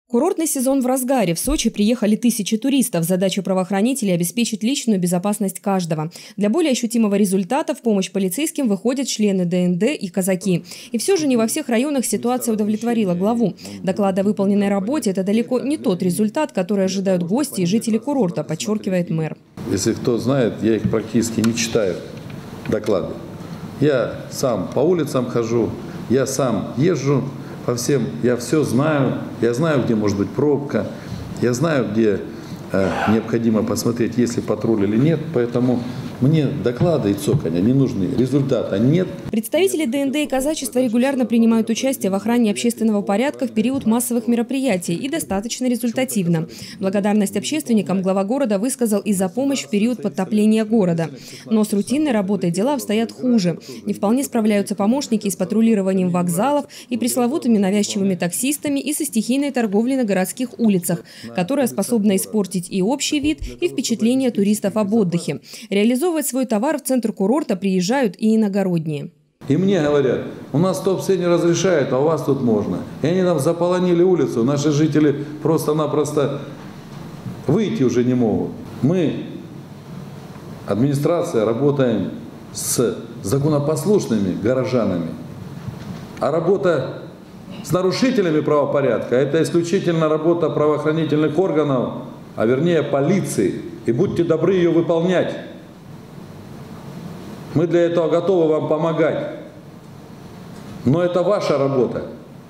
Курортный сезон в разгаре. В Сочи приехали тысячи туристов. Задача правоохранителей – обеспечить личную безопасность каждого. Для более ощутимого результата в помощь полицейским выходят члены ДНД и казаки. И все же не во всех районах ситуация удовлетворила главу. Доклад о выполненной работе – это далеко не тот результат, который ожидают гости и жители курорта, подчеркивает мэр. Если кто знает, я их практически не читаю, доклады. Я сам по улицам хожу, я сам езжу по всем, я все знаю, я знаю, где может быть пробка, я знаю, где необходимо посмотреть, есть ли патруль или нет, поэтому мне доклады и цоканья не нужны, результата нет. Представители ДНД и казачества регулярно принимают участие в охране общественного порядка в период массовых мероприятий и достаточно результативно. Благодарность общественникам глава города высказал и за помощь в период подтопления города. Но с рутинной работой дела обстоят хуже. Не вполне справляются помощники с патрулированием вокзалов и пресловутыми навязчивыми таксистами и со стихийной торговлей на городских улицах, которая способна испортить и общий вид, и впечатление туристов об отдыхе. Реализовывать свой товар в центр курорта приезжают и иногородние. И мне говорят, у нас топ-все не разрешает, а у вас тут можно. И они нам заполонили улицу, наши жители просто-напросто выйти уже не могут. Мы, администрация, работаем с законопослушными горожанами, а работа с нарушителями правопорядка – это исключительно работа правоохранительных органов, а вернее полиции. И будьте добры ее выполнять. Мы для этого готовы вам помогать. Но это ваша работа.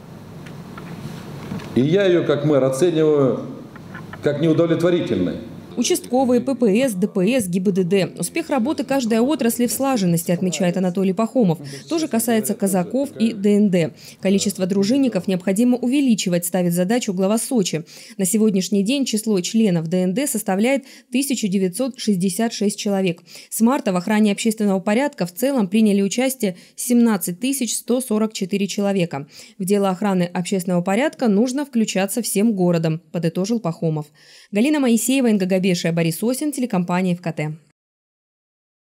И я ее, как мэр, оцениваю как неудовлетворительной. Участковые, ППС, ДПС, ГИБДД. Успех работы каждой отрасли в слаженности, отмечает Анатолий Пахомов. То же касается казаков и ДНД. Количество дружинников необходимо увеличивать, ставит задачу глава Сочи. На сегодняшний день число членов ДНД составляет 1966 человек. С марта в охране общественного порядка в целом приняли участие 17 144 человека. В дело охраны общественного порядка нужно включаться всем городом, подытожил Пахомов. Галина Моисеева, НГГ Борис Осин, телекомпания ФКТ.